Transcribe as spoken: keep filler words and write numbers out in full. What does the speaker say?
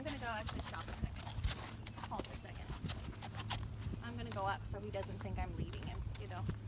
We're gonna go actually stop a second. Halt a second. I'm gonna go up so he doesn't think I'm leaving him, you know.